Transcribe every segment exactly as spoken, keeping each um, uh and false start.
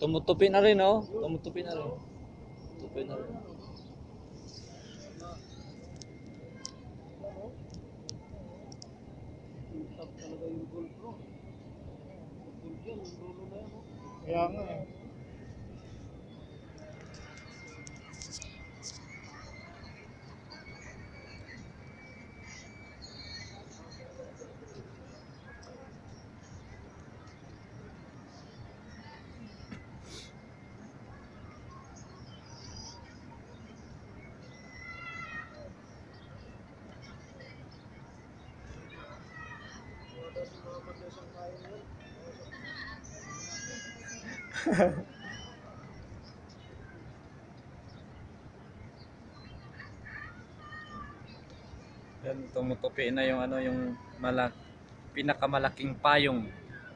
Tumutupi na rin, oh. Tumutupi na rin. Tumutupi na rin. Kaya nga eh. Yan, tumutupi na yung ano, yung malak pinakamalaking payong.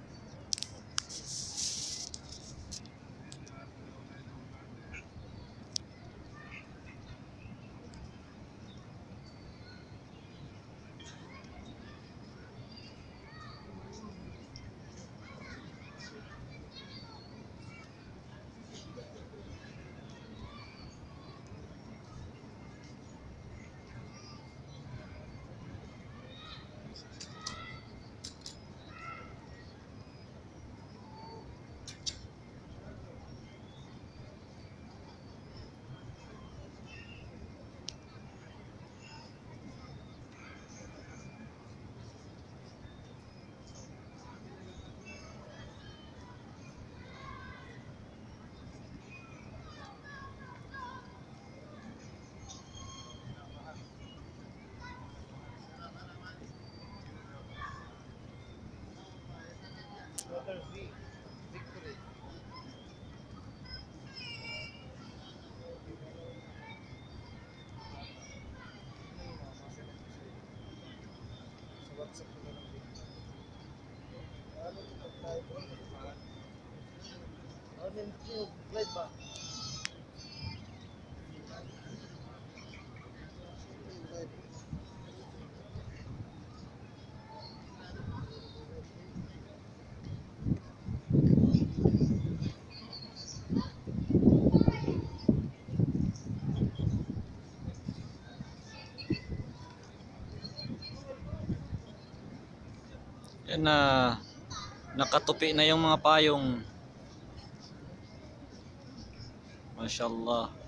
Letter V. Victory. Sa WhatsApp ko na lang din. Ano ito pag-live? Ano ito? Live ba? Yan na, nakatupi na yung mga payong. Mashallah.